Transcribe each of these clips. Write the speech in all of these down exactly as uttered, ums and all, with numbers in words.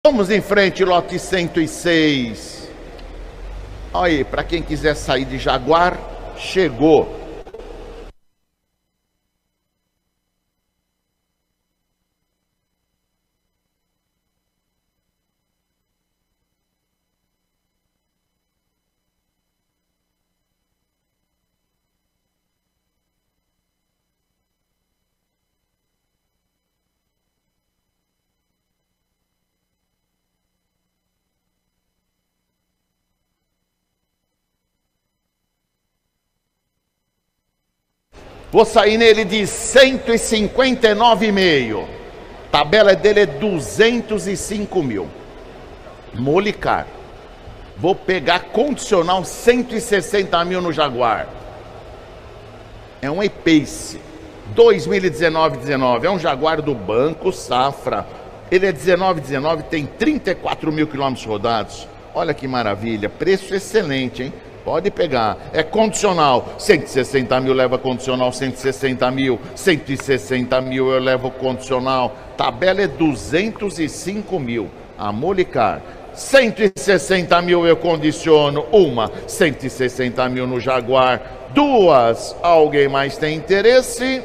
Vamos em frente, lote cento e seis. Olha aí, para quem quiser sair de Jaguar, chegou. Vou sair nele de cento e cinquenta e nove e meio. Tabela dele é duzentos e cinco mil. Molicar. Vou pegar condicional cento e sessenta mil no Jaguar. É um E-Pace dois mil e dezenove dezenove. É um Jaguar do Banco Safra. Ele é dezenove dezenove, tem trinta e quatro mil quilômetros rodados. Olha que maravilha. Preço excelente, hein? Pode pegar, é condicional, cento e sessenta mil leva condicional, cento e sessenta mil, cento e sessenta mil eu levo condicional, tabela é duzentos e cinco mil, a Molicar, cento e sessenta mil eu condiciono, uma, cento e sessenta mil no Jaguar, duas, alguém mais tem interesse?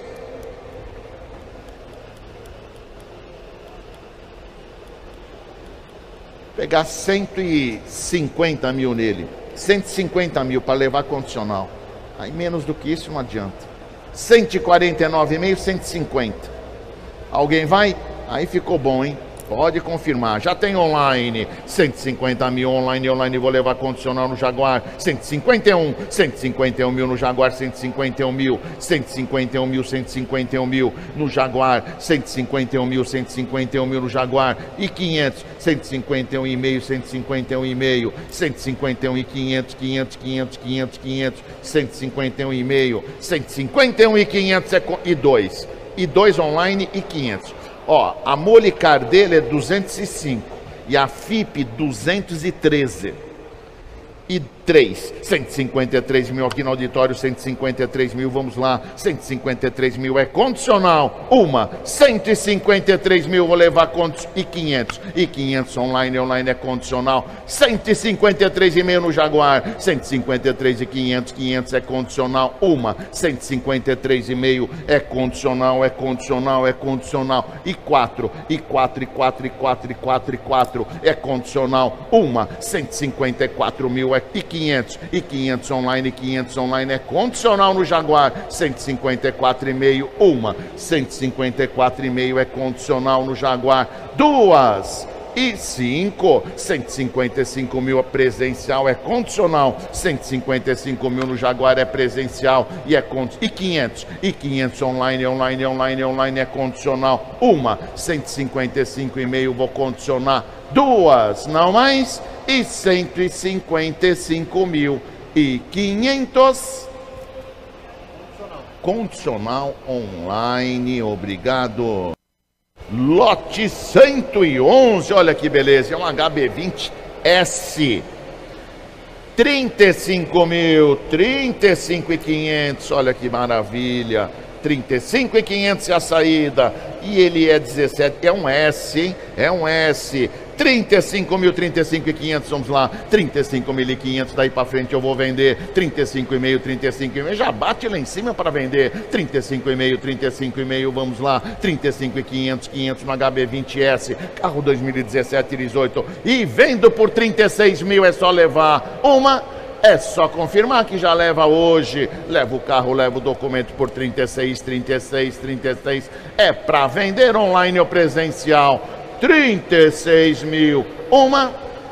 Pegar cento e cinquenta mil nele. cento e cinquenta mil para levar condicional. Aí menos do que isso não adianta. cento e quarenta e nove e meio, cento e cinquenta. Alguém vai? Aí ficou bom, hein? Pode confirmar. Já tem online. cento e cinquenta mil online. Online vou levar condicional no Jaguar. cento e cinquenta e um. cento e cinquenta e um mil no Jaguar. cento e cinquenta e um mil. cento e cinquenta e um mil. cento e cinquenta e um mil no Jaguar. cento e cinquenta e um mil. cento e cinquenta e um mil no Jaguar. E quinhentos. cento e cinquenta e um e meio. cento e cinquenta e um e meio. cento e cinquenta e um e quinhentos. quinhentos, quinhentos, quinhentos, quinhentos. cento e cinquenta e um e meio. cento e cinquenta e um e quinhentos e dois. E dois online e quinhentos. Ó, a Molicar dele é duzentos e cinco e a F I P duzentos e treze. E três, cento e cinquenta e três mil aqui no auditório, cento e cinquenta e três mil, vamos lá, cento e cinquenta e três mil é condicional, uma, cento e cinquenta e três mil vou levar condicional, e quinhentos, e quinhentos online, online é condicional, cento e cinquenta e três e meio no Jaguar, cento e cinquenta e três e quinhentos, quinhentos é condicional, uma, cento e cinquenta e três e meio é condicional, é condicional, é condicional, e quatro, e quatro, e quatro, e quatro, e quatro, e quatro é condicional, uma, cento e cinquenta e quatro mil e quinhentos, e quinhentos online, quinhentos online é condicional no Jaguar, cento e cinquenta e quatro e meio, uma, cento e cinquenta e quatro e meio é condicional no Jaguar, duas e cinco, cento e cinquenta e cinco mil é presencial, é condicional, cento e cinquenta e cinco mil no Jaguar é presencial e é condicional, e quinhentos, e quinhentos online, online, online, online é condicional, uma, cento e cinquenta e cinco e meio vou condicionar, duas, não mais, e cento e cinquenta e cinco mil e quinhentos condicional online, obrigado. Lote cento e onze, olha que beleza, é um H B vinte S, trinta e cinco mil, trinta e cinco mil e quinhentos, olha que maravilha, trinta e cinco mil e quinhentos é a saída, e ele é dezessete, é um S, hein? É um S, trinta e cinco mil, trinta e cinco mil e quinhentos, vamos lá, trinta e cinco mil e quinhentos, daí para frente eu vou vender, trinta e cinco e meio, trinta e cinco e meio, já bate lá em cima para vender, trinta e cinco e meio, trinta e cinco e meio, vamos lá, trinta e cinco mil e quinhentos, quinhentos no H B vinte S, carro dois mil e dezessete, dezoito, e vendo por trinta e seis mil, é só levar uma, é só confirmar que já leva hoje, leva o carro, leva o documento por trinta e seis, trinta e seis, trinta e seis, é para vender online ou presencial, trinta e seis mil, uma,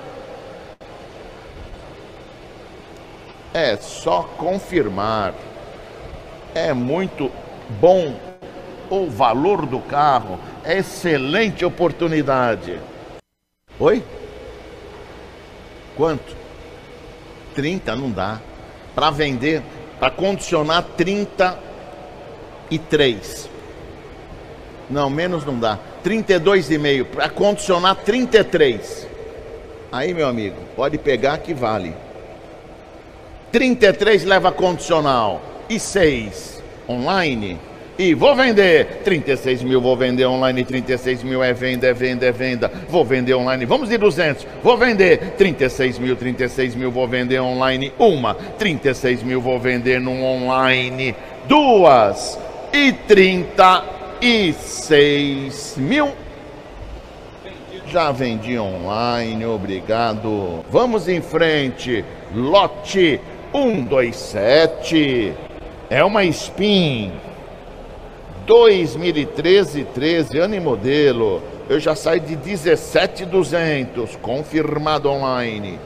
é só confirmar, é muito bom o valor do carro, é excelente oportunidade. Oi? Quanto? trinta não dá, para vender, para condicionar trinta e três, não, menos não dá, trinta e dois e meio, para condicionar trinta e três, aí meu amigo, pode pegar que vale, trinta e três leva condicional, e seis online, e vou vender. Trinta e seis mil, vou vender online. Trinta e seis mil é venda, é venda, é venda. Vou vender online. Vamos de duzentos, vou vender. Trinta e seis mil, trinta e seis mil, vou vender online. Uma. Trinta e seis mil, vou vender no online. Duas. E trinta e seis mil. Já vendi online, obrigado. Vamos em frente. Lote um dois sete. É uma Spin. dois mil e treze, treze, ano e modelo. Eu já saio de dezessete mil e duzentos. Confirmado online.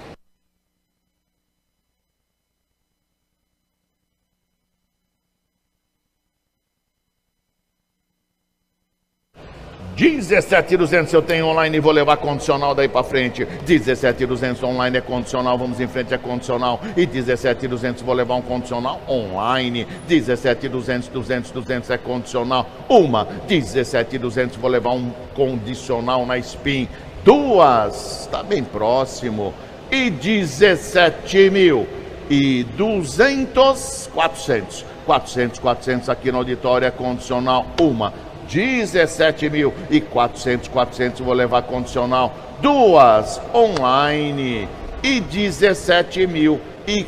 dezessete mil e duzentos eu tenho online e vou levar condicional daí pra frente. dezessete mil e duzentos online é condicional, vamos em frente, é condicional. E dezessete mil e duzentos vou levar um condicional online. dezessete mil e duzentos, duzentos, duzentos é condicional. Uma. dezessete mil e duzentos vou levar um condicional na Spin. Duas. Tá bem próximo. E dezessete mil e duzentos, quatrocentos. quatrocentos, quatrocentos aqui no auditório é condicional. Uma. dezessete mil e quatrocentos, quatrocentos vou levar condicional. Duas online. E dezessete mil e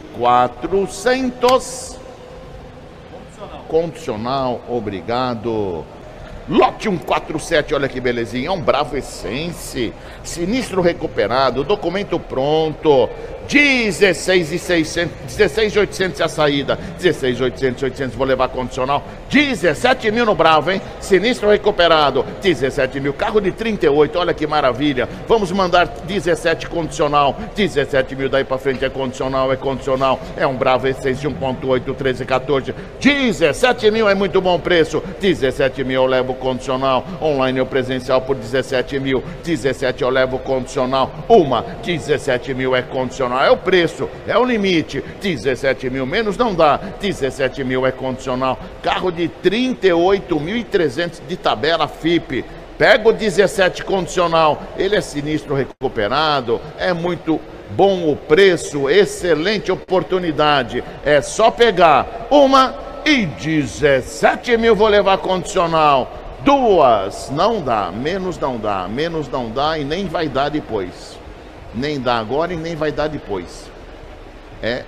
quatrocentos condicional. Condicional, obrigado. Lote cento e quarenta e sete, olha que belezinha, é um Bravo Essence, sinistro recuperado, documento pronto, dezesseis mil e seiscentos, dezesseis mil e oitocentos é a saída, dezesseis mil e oitocentos, oitocentos vou levar condicional, dezessete mil no Bravo, hein, sinistro recuperado, dezessete mil, carro de trinta e oito, olha que maravilha, vamos mandar dezessete condicional, dezessete mil daí pra frente é condicional, é condicional, é um Bravo Essence um ponto oito, treze, quatorze, dezessete mil é muito bom preço, dezessete mil eu levo condicional, online ou presencial por dezessete mil, dezessete eu levo condicional, uma, dezessete mil é condicional, é o preço, é o limite, dezessete mil menos não dá, dezessete mil é condicional, carro de trinta e oito mil e trezentos de tabela F I P, pega o dezessete condicional, ele é sinistro recuperado, é muito bom o preço, excelente oportunidade, é só pegar uma e dezessete mil vou levar condicional. Duas, não dá, menos não dá, menos não dá e nem vai dar depois. Nem dá agora e nem vai dar depois. É,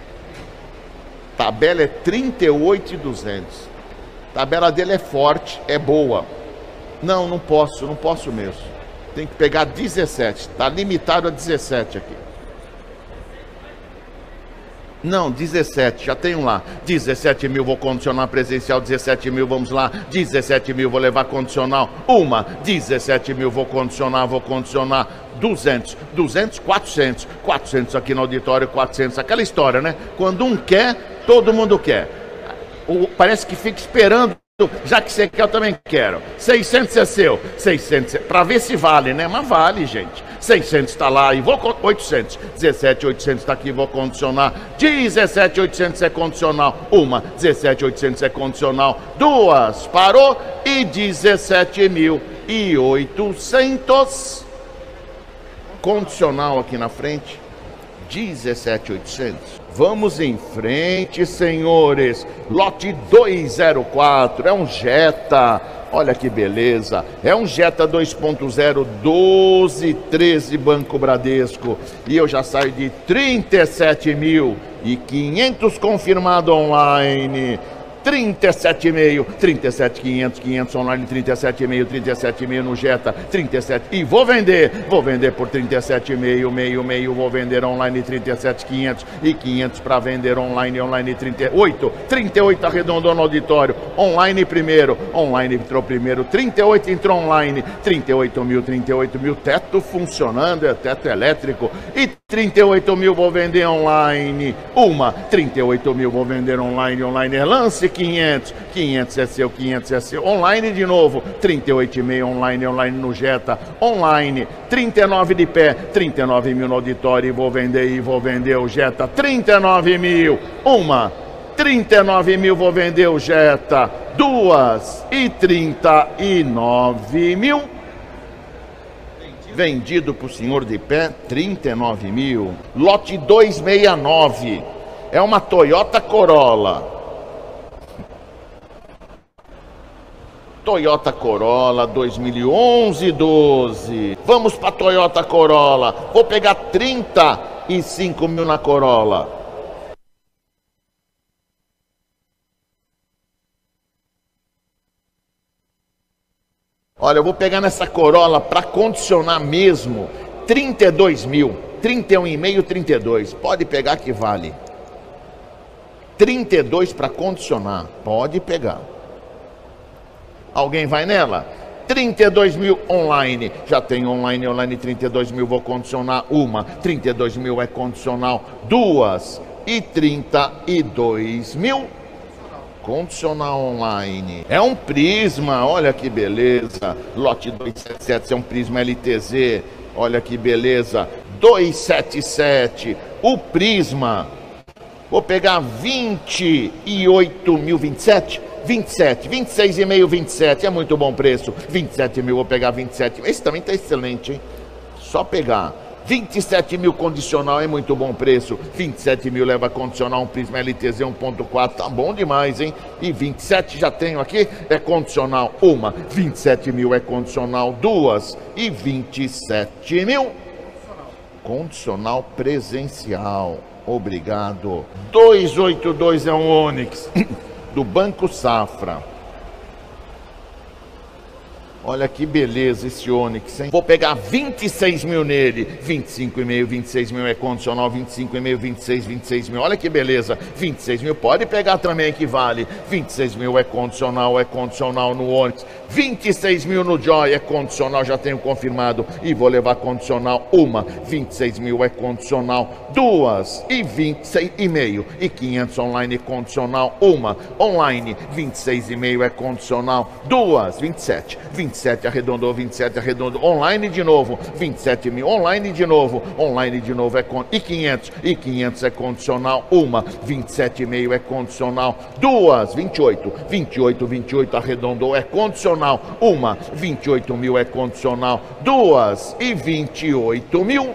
tabela é trinta e oito mil e duzentos. Tabela dele é forte, é boa. Não, não posso, não posso mesmo. Tem que pegar dezessete, tá limitado a dezessete aqui. Não, dezessete, já tenho lá. dezessete mil vou condicionar presencial, dezessete mil, vamos lá. dezessete mil vou levar condicional. Uma, dezessete mil vou condicionar, vou condicionar. duzentos, duzentos, quatrocentos. quatrocentos aqui no auditório, quatrocentos. Aquela história, né? Quando um quer, todo mundo quer. O, parece que fica esperando. Já que você quer, eu também quero. seiscentos é seu. seiscentos, para ver se vale, né? Mas vale, gente. seiscentos está lá e vou com oitocentos. dezessete mil e oitocentos está aqui, vou condicionar. dezessete mil e oitocentos é condicional. Uma, dezessete mil e oitocentos é condicional. Duas, parou. E dezessete mil e oitocentos condicional aqui na frente. dezessete mil e oitocentos. Vamos em frente, senhores. Lote duzentos e quatro, é um Jetta. Olha que beleza. É um Jetta dois ponto zero, doze, treze Banco Bradesco. E eu já saio de trinta e sete mil e quinhentos confirmado online. trinta e sete mil, trinta e sete mil e quinhentos, quinhentos online, trinta e sete mil, trinta e sete mil no Jetta, trinta e sete, e vou vender, vou vender por trinta e sete mil, meio, meio, vou vender online trinta e sete mil e quinhentos e quinhentos para vender online, online trinta e oito, trinta e oito arredondou no auditório, online primeiro, online entrou primeiro, trinta e oito entrou online, trinta e oito mil, trinta e oito mil, teto funcionando, é teto elétrico, e trinta e oito mil vou vender online, uma, trinta e oito mil vou vender online, online é lance, quinhentos, quinhentos é seu, quinhentos é seu, online de novo, trinta e oito mil online, online no Jetta, online, trinta e nove de pé, trinta e nove mil no auditório e vou vender, e vou vender o Jetta, trinta e nove mil, uma, trinta e nove mil vou vender o Jetta, duas e trinta e nove mil. Vendido para o senhor de pé, trinta e nove mil. Lote duzentos e sessenta e nove, é uma Toyota Corolla. Toyota Corolla dois mil e onze, doze. Vamos para Toyota Corolla. Vou pegar trinta e cinco mil na Corolla. Olha, eu vou pegar nessa Corolla para condicionar mesmo trinta e dois mil. trinta e um e meio, trinta e dois. Pode pegar que vale. trinta e dois para condicionar. Pode pegar. Alguém vai nela? trinta e dois mil online. Já tem online, online trinta e dois mil. Vou condicionar uma. trinta e dois mil é condicional duas. E trinta e dois mil. Condicional online. É um Prisma, olha que beleza. Lote duzentos e setenta e sete é um Prisma L T Z. Olha que beleza. duzentos e setenta e sete. O Prisma. Vou pegar vinte e oito mil, vinte e sete. vinte e sete, vinte e seis e meio, vinte e sete. É muito bom preço. vinte e sete mil, vou pegar vinte e sete. Esse também tá excelente, hein? Só pegar. vinte e sete mil condicional é muito bom preço. vinte e sete mil leva condicional, um Prisma L T Z um ponto quatro, tá bom demais, hein? E vinte e sete já tenho aqui, é condicional uma. vinte e sete mil é condicional duas. E vinte e sete mil condicional presencial. Obrigado. duzentos e oitenta e dois é um Onix do Banco Safra. Olha que beleza esse Onix, hein? Vou pegar vinte e seis mil nele. vinte e cinco e meio, vinte e seis mil é condicional. vinte e cinco e meio, vinte e seis, vinte e seis mil. Olha que beleza. vinte e seis mil pode pegar também que vale. vinte e seis mil é condicional, é condicional no Onix. vinte e seis mil no Joy é condicional, já tenho confirmado. E vou levar condicional uma. vinte e seis mil é condicional duas. E vinte e seis e meio. E quinhentos online condicional uma. Online vinte e seis e meio é condicional duas. vinte e sete. vinte e sete arredondou, vinte e sete arredondou, online de novo, vinte e sete mil, online de novo, online de novo é con... e quinhentos, e quinhentos é condicional, uma, vinte e sete e meio é condicional, duas, vinte e oito, vinte e oito, vinte e oito arredondou, é condicional, uma, vinte e oito mil é condicional, duas, e vinte e oito mil,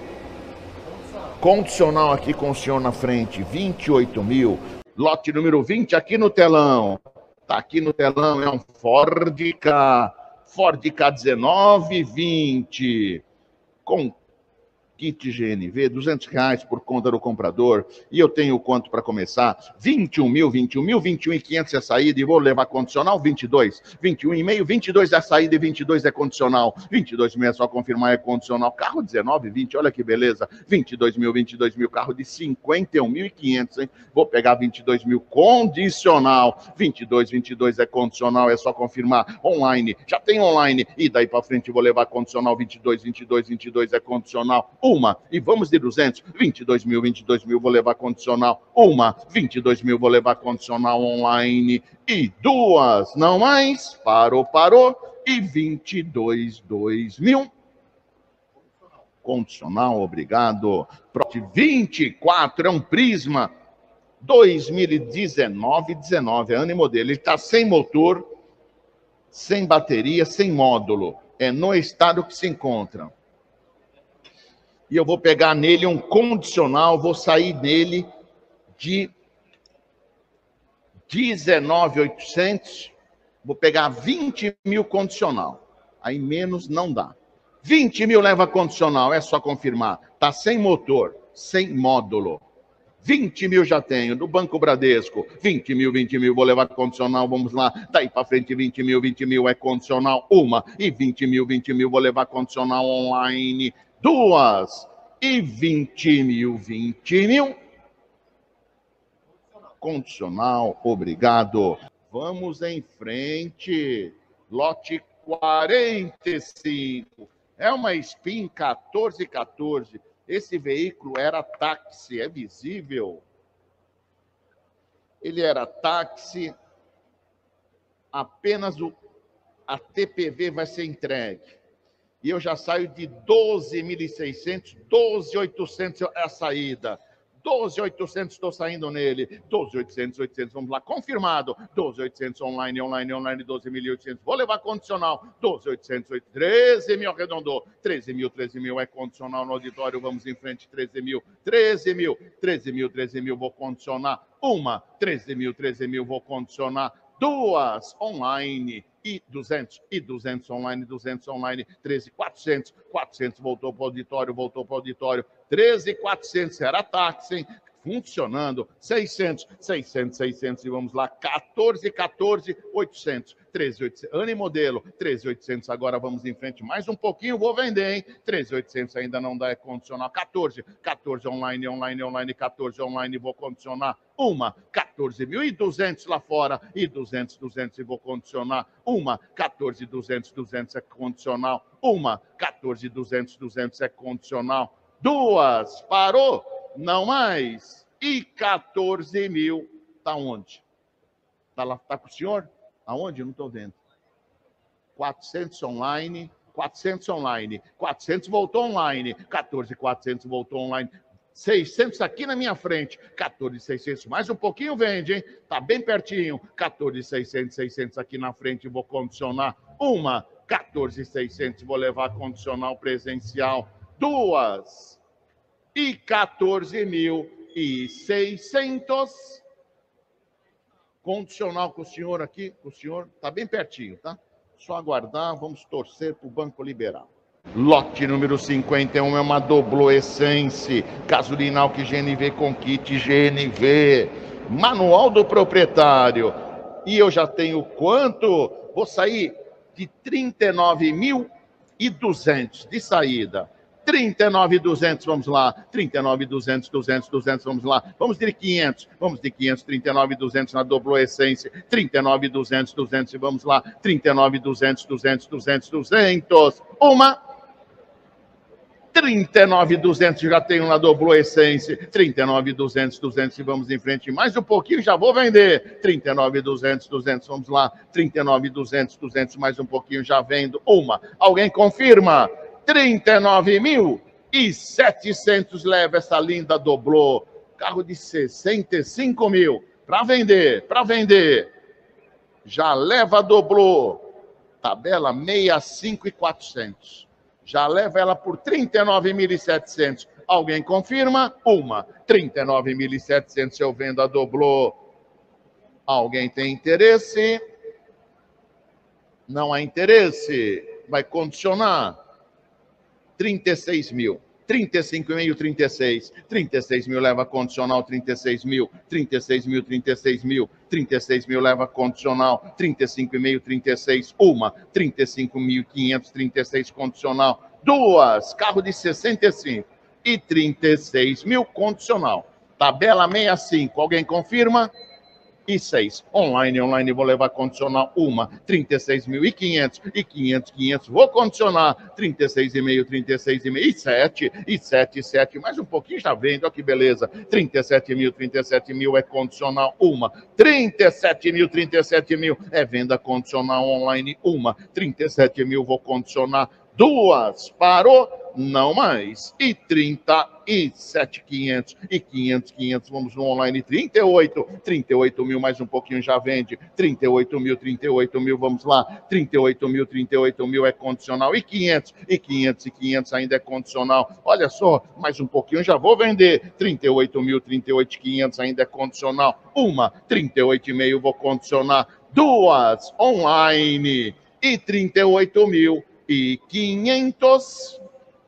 condicional aqui com o senhor na frente, vinte e oito mil, lote número vinte aqui no telão, tá aqui no telão, é um Ford Ka. Ford Ka dezenove vinte com kit G N V, duzentos reais por conta do comprador. E eu tenho quanto para começar? vinte e um mil, vinte e um mil, vinte e um mil e quinhentos é a saída e vou levar condicional vinte e dois. vinte e um e meio, vinte e dois é a saída e vinte e dois é condicional. vinte e dois mil é só confirmar, é condicional. Carro dezenove, vinte, olha que beleza. vinte e dois mil, vinte e dois mil, carro de cinquenta e um mil e quinhentos, hein? Vou pegar vinte e dois mil condicional. vinte e dois, vinte e dois é condicional, é só confirmar. Online, já tem online. E daí para frente vou levar condicional vinte e dois, vinte e dois, vinte e dois é condicional. Uma, e vamos de duzentos, vinte e dois mil, vinte e dois mil, vou levar condicional, uma, vinte e dois mil, vou levar condicional online, e duas, não mais, parou, parou, e vinte e dois, dois mil, condicional, obrigado, vinte e quatro, é um Prisma, dois mil e dezenove, dezenove, é ano e modelo, ele está sem motor, sem bateria, sem módulo, é no estado que se encontra. E eu vou pegar nele um condicional, vou sair nele de dezenove mil e oitocentos, vou pegar vinte mil condicional, aí menos não dá. vinte mil leva condicional, é só confirmar, tá sem motor, sem módulo. vinte mil já tenho, do Banco Bradesco, vinte mil, vinte mil, vou levar condicional, vamos lá, daí para frente vinte mil, vinte mil é condicional, uma, e vinte mil, vinte mil, vou levar condicional online, duas, e vinte mil, vinte mil, condicional, obrigado. Vamos em frente, lote quarenta e cinco, é uma Spin quatorze quatorze, esse veículo era táxi, é visível, ele era táxi, apenas o, a T P V vai ser entregue. E eu já saio de doze mil e seiscentos, doze mil e oitocentos é a saída. doze mil e oitocentos estou saindo nele. doze mil e oitocentos, oitocentos, vamos lá, confirmado. doze mil e oitocentos online, online, online, doze mil e oitocentos. Vou levar condicional. doze mil e oitocentos, treze mil arredondou. treze mil, treze mil é condicional no auditório. Vamos em frente, treze mil, treze mil, treze mil, treze mil, vou condicionar. Uma, treze mil, treze mil, vou condicionar. duas online, e duzentos, e duzentos online, duzentos online, treze, quatrocentos, quatrocentos voltou para o auditório, voltou para o auditório, treze, quatrocentos, era táxi, hein? Funcionando, seiscentos, seiscentos, seiscentos, e vamos lá, quatorze, quatorze, oitocentos, treze, oitocentos, ano e modelo, treze, oitocentos, agora vamos em frente, mais um pouquinho, vou vender, hein, treze, oitocentos, ainda não dá, é condicional, quatorze, quatorze online, online, online, quatorze online, vou condicionar, uma, quatorze mil e duzentos lá fora, e duzentos, duzentos, e vou condicionar, uma, quatorze, duzentos, duzentos é condicional, uma, quatorze, duzentos, duzentos é condicional, duas, parou, não mais, e quatorze mil, tá onde? Tá lá, tá com o senhor? Aonde? Eu não tô vendo. quatrocentos online, quatrocentos online, quatrocentos voltou online, quatorze, quatrocentos voltou online, seiscentos aqui na minha frente, quatorze, seiscentos, mais um pouquinho vende, hein? Tá bem pertinho, quatorze, seiscentos, seiscentos aqui na frente, vou condicionar, uma, quatorze, seiscentos, vou levar condicional presencial, duas, e quatorze mil e seiscentos, condicional com o senhor aqui, com o senhor, tá bem pertinho, tá? Só aguardar, vamos torcer para o banco liberar. Lote número cinquenta e um é uma Doblô Essence, gasolina Alck G N V com kit G N V, manual do proprietário. E eu já tenho quanto? Vou sair de trinta e nove mil e duzentos de saída. trinta e nove mil e duzentos, vamos lá. trinta e nove mil e duzentos, duzentos, duzentos, vamos lá. Vamos de quinhentos. Vamos de quinhentos, trinta e nove mil e duzentos na Doblô Essence. trinta e nove mil e duzentos, duzentos e vamos lá. trinta e nove mil e duzentos, duzentos, duzentos, duzentos. Uma. trinta e nove mil e duzentos já tenho na Doblô Essence. trinta e nove mil e duzentos, duzentos e vamos em frente. Mais um pouquinho, já vou vender. trinta e nove mil e duzentos, duzentos, vamos lá. trinta e nove mil e duzentos, duzentos, mais um pouquinho, já vendo. Uma. Alguém confirma? trinta e nove mil e setecentos leva essa linda Doblô. Carro de sessenta e cinco mil. Para vender, para vender. Já leva a Doblô. Tabela sessenta e cinco mil e quatrocentos. Já leva ela por trinta e nove mil e setecentos. Alguém confirma? Uma. trinta e nove mil e setecentos eu vendo a Doblô. Alguém tem interesse? Não há interesse. Vai condicionar. trinta e seis mil. trinta e cinco mil, trinta e seis. trinta e seis mil leva condicional, trinta e seis mil. trinta e seis mil, trinta e seis mil. trinta e seis mil leva condicional, trinta e cinco mil, trinta e seis. Uma. trinta e cinco mil e quinhentos, trinta e seis condicional. Duas. Carro de sessenta e cinco. E trinta e seis mil condicional. Tabela sessenta e cinco. Alguém confirma? E seis. Online, online, vou levar condicional. Uma. trinta e seis mil e quinhentos. E quinhentos, quinhentos. Vou condicionar. trinta e seis e meio, trinta e seis e meio. E sete. E sete, sete. Mais um pouquinho já vendo. Olha que beleza. trinta e sete mil, trinta e sete mil é condicional. Uma. trinta e sete mil, trinta e sete mil é venda condicional online. Uma. trinta e sete mil vou condicionar. Duas. Parou? Não mais. E trinta e sete mil e quinhentos. E quinhentos, quinhentos. Vamos no online. trinta e oito. trinta e oito mil, mais um pouquinho já vende. trinta e oito mil, trinta e oito mil. Vamos lá. trinta e oito mil, trinta e oito mil é condicional. E quinhentos. E quinhentos, e quinhentos ainda é condicional. Olha só, mais um pouquinho já vou vender. trinta e oito mil, trinta e oito mil e quinhentos ainda é condicional. Uma. trinta e oito e meio vou condicionar. Duas. Online. E trinta e oito mil e quinhentos.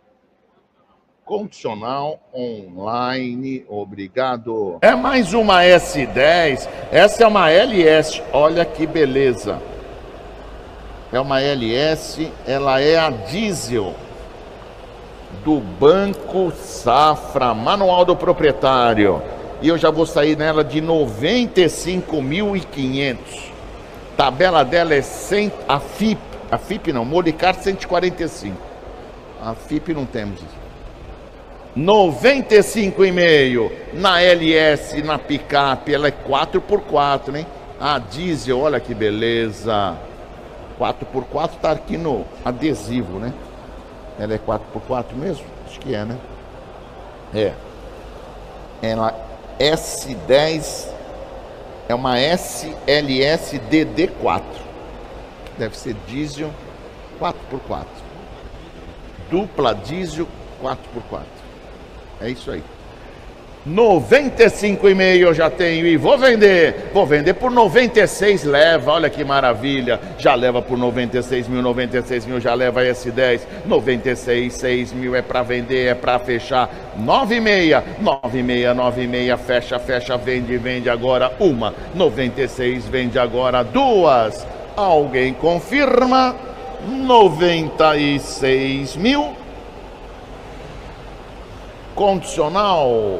Condicional online, obrigado. É mais uma S dez, essa é uma L S, olha que beleza. É uma L S, ela é a diesel do Banco Safra, manual do proprietário. E eu já vou sair nela de noventa e cinco mil e quinhentos. Tabela dela é cem, a F I P, a F I P não, Molicar cento e quarenta e cinco. A F I P não temos isso. noventa e cinco e meio na L S, na picape, ela é quatro por quatro, hein? A diesel, olha que beleza. quatro por quatro tá aqui no adesivo, né? Ela é quatro por quatro mesmo? Acho que é, né? É. Ela S dez é uma S L S D D quatro. Deve ser diesel quatro por quatro. Dupla diesel quatro por quatro. É isso aí. noventa e cinco e meio eu já tenho e vou vender, vou vender por noventa e seis, leva, olha que maravilha, já leva por noventa e seis mil, noventa e seis mil já leva S dez, noventa e seis, seis mil é para vender, é para fechar, nove e meia, nove e meia, nove e meia, fecha, fecha, vende, vende agora uma, noventa e seis, vende agora duas, alguém confirma, noventa e seis mil, condicional.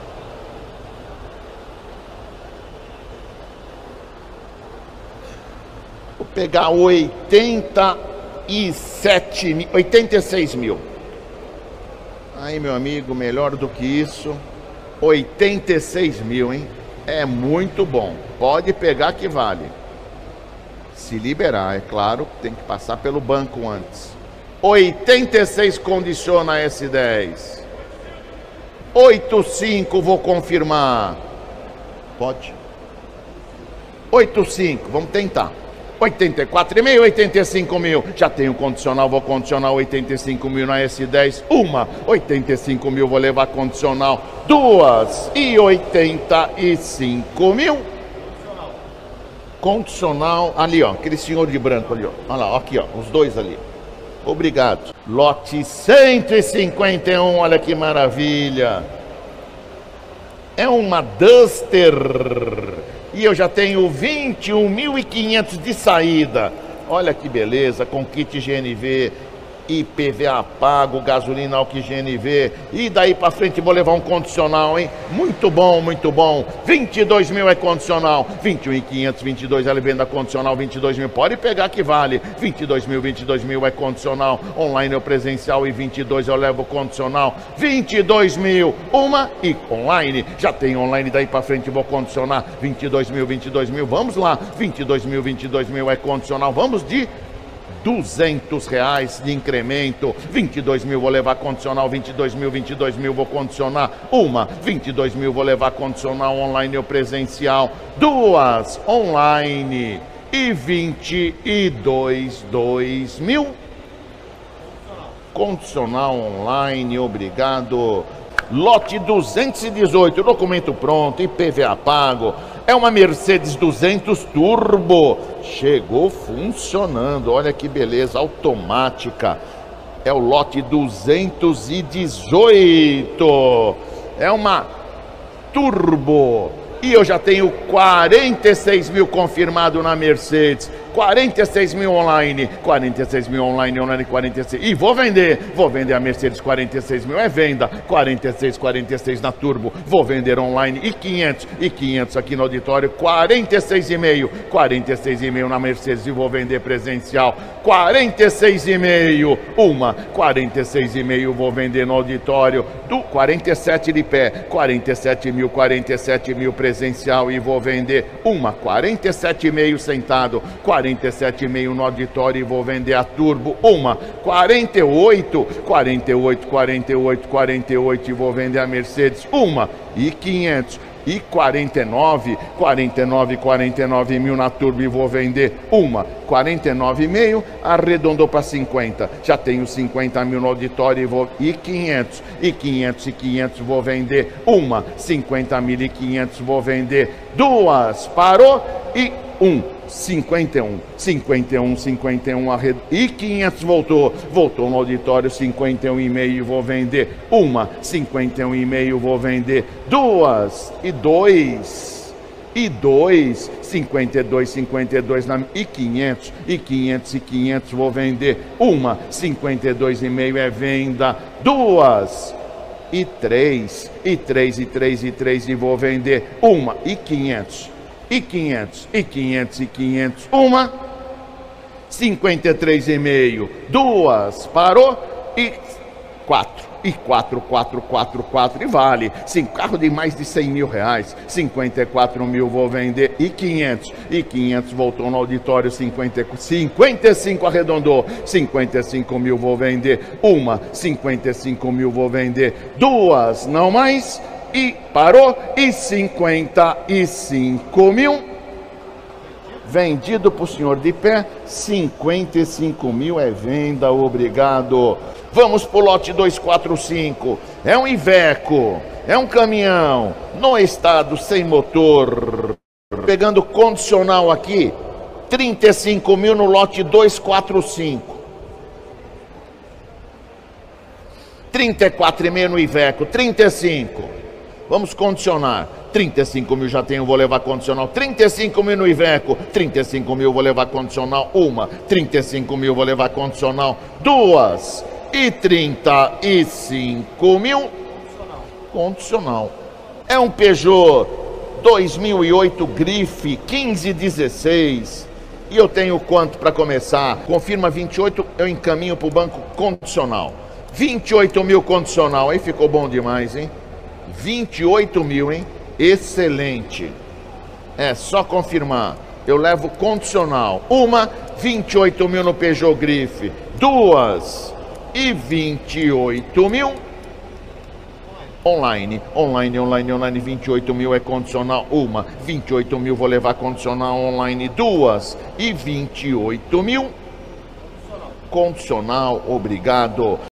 Vou pegar oitenta e sete mil, oitenta e seis mil. Aí, meu amigo, melhor do que isso, oitenta e seis mil, hein? É muito bom. Pode pegar que vale. Se liberar, é claro, tem que passar pelo banco antes. oitenta e seis condiciona S dez. oitenta e cinco, vou confirmar. Pode? oitenta e cinco, vamos tentar. oitenta e quatro e meio, oitenta e cinco mil. Já tenho condicional, vou condicionar oitenta e cinco mil na S dez. Uma, oitenta e cinco mil, vou levar condicional. Duas e oitenta e cinco mil. Condicional, ali ó, aquele senhor de branco ali ó. Olha lá, aqui ó, os dois ali. Obrigado. Lote cento e cinquenta e um, olha que maravilha. É uma Duster. E eu já tenho vinte e um mil e quinhentos de saída. Olha que beleza, com kit G N V, I P V A pago, gasolina, álcool G N V. E daí pra frente vou levar um condicional, hein? Muito bom, muito bom. vinte e dois mil é condicional. vinte e um mil e quinhentos, vinte e dois ela venda condicional, vinte e dois mil. Pode pegar que vale. vinte e dois mil, vinte e dois mil é condicional. Online ou presencial e vinte e dois eu levo condicional. vinte e dois mil, uma e online. Já tem online, daí pra frente vou condicionar. vinte e dois mil, vinte e dois mil. Vamos lá. vinte e dois mil, vinte e dois mil é condicional. Vamos de duzentos reais de incremento, vinte e dois mil vou levar condicional, vinte e dois mil, vinte e dois mil vou condicionar, uma, vinte e dois mil vou levar condicional online ou presencial, duas online e vinte e dois, dois mil, condicional online, obrigado. Lote duzentos e dezoito, documento pronto, I P V A pago, é uma Mercedes duzentos Turbo, chegou funcionando, olha que beleza, automática, é o lote duzentos e dezoito, é uma Turbo, e eu já tenho quarenta e seis mil confirmado na Mercedes, quarenta e seis mil online, quarenta e seis mil online, online quarenta e seis, e vou vender, vou vender a Mercedes quarenta e seis mil, é venda, quarenta e seis, quarenta e seis na Turbo, vou vender online, e quinhentos, e quinhentos aqui no auditório, quarenta e seis e meio, quarenta e seis e meio na Mercedes e vou vender presencial, quarenta e seis e meio, uma, quarenta e seis e meio vou vender no auditório, do quarenta e sete de pé, quarenta e sete mil, quarenta e sete mil presencial e vou vender uma, quarenta e sete e meio sentado, quarenta e sete e meio no auditório e vou vender a Turbo, uma, quarenta e oito, quarenta e oito, quarenta e oito, quarenta e oito e vou vender a Mercedes, uma, e quinhentos, e quarenta e nove, quarenta e nove, quarenta e nove mil na Turbo e vou vender uma, quarenta e nove e meio, arredondou para cinquenta, já tenho cinquenta mil no auditório e vou, e quinhentos, e quinhentos, e quinhentos vou vender uma, cinquenta mil e quinhentos vou vender duas, parou, e um, cinquenta e um, cinquenta e um, cinquenta e um arred... e quinhentos voltou, voltou no auditório, cinquenta e um e meio vou vender uma, cinquenta e um e meio vou vender duas, e dois, e dois, cinquenta e dois, cinquenta e dois na... e quinhentos, e quinhentos, e quinhentos vou vender uma, cinquenta e dois e meio é venda, duas, e três, e três, e três, e três e vou vender uma, e quinhentos, e quinhentos, e quinhentos, e quinhentos, uma, cinquenta e três e meio, duas, parou, e quatro, e quatro, quatro, quatro, quatro, e vale, sim, carro de mais de cem mil reais, cinquenta e quatro mil vou vender, e quinhentos, e quinhentos voltou no auditório, cinquenta, cinquenta e cinco arredondou, cinquenta e cinco mil vou vender, uma, cinquenta e cinco mil vou vender, duas, não mais, e parou, e cinquenta e cinco mil, vendido para o senhor de pé, cinquenta e cinco mil é venda, obrigado. Vamos para o lote duzentos e quarenta e cinco, É um Iveco, é um caminhão no estado sem motor. Pegando condicional aqui, trinta e cinco mil no lote dois quatro cinco. trinta e quatro e meio no Iveco, trinta e cinco. Vamos condicionar. trinta e cinco mil já tenho, vou levar condicional. trinta e cinco mil no Iveco, trinta e cinco mil vou levar condicional. Uma, trinta e cinco mil vou levar condicional. Duas e trinta e cinco mil condicional. É um Peugeot dois mil e oito Grife quinze dezesseis. E eu tenho quanto para começar? Confirma vinte e oito, eu encaminho para o banco condicional. vinte e oito mil condicional, aí ficou bom demais, hein? vinte e oito mil, hein? Excelente. É só confirmar. Eu levo condicional. Uma, vinte e oito mil no Peugeot Grife. Duas e vinte e oito mil. Online, online, online, online, vinte e oito mil é condicional. Uma, vinte e oito mil vou levar condicional online. Duas e vinte e oito mil. Condicional, obrigado.